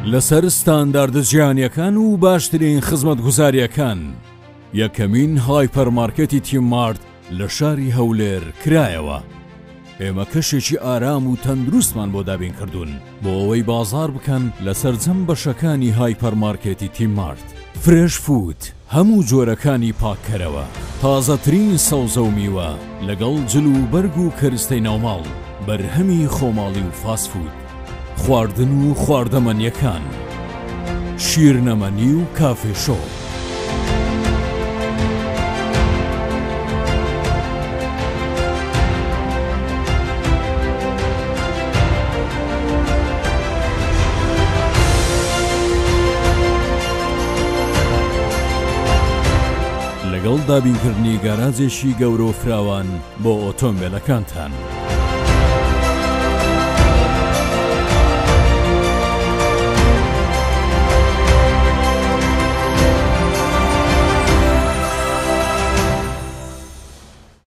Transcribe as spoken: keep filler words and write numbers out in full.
لەسەر ستانداردە جیهانیەکان و باشترین خزمەتگوزاریەکان. یەکەمین هایپەرمارکێتی تیممارت لە شاری هەولێر کرایەوە. ئێمە کەشێکی ئارام و تەندروستمان بۆ دابین کردوون بۆ ئەوەی بازار بکەن لەسەر جەم بەشەکانی هایپەرمارکێتی تیممارت. فرێش فود، هەموو جۆرەکانی پاککەرەوە، تازەترین سەوزە و میوە لەگەڵ جل و بەرگ و کەرستەی ناوماڵ، بەرهەمی خۆماڵی و فاسفود، خواردن و خواردەمەنیەکان، شیرنەمەنی و کافێشۆ. لەگەڵ دابینکردنی گاراجێکی گەورە و فراوان بۆ ئۆتۆمبیلەکانتان.